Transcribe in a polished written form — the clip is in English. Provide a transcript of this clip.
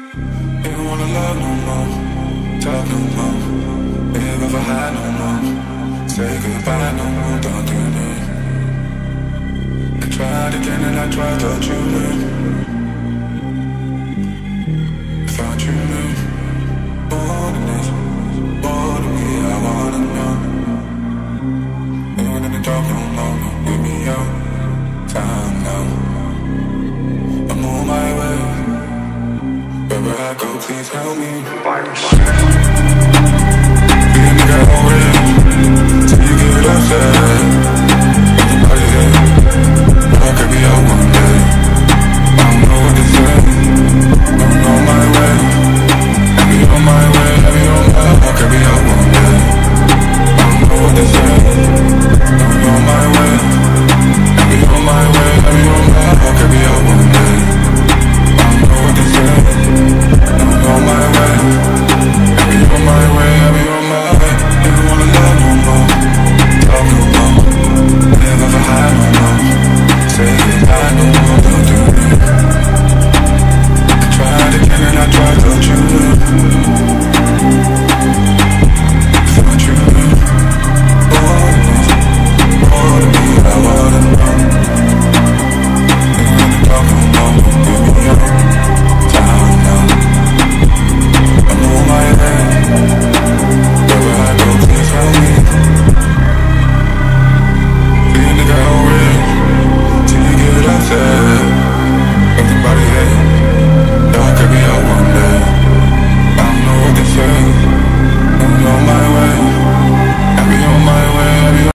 You don't wanna love no more, talk no more, if ever had no more. Say goodbye no more, don't do me. I tried again and I tried, thought you knew. Thought you knew. More than this, more than me, I wanna know. You don't wanna talk no more, give me your time now. I'm on my way. Wherever I go, please help me. Be a nigga already till you get upset.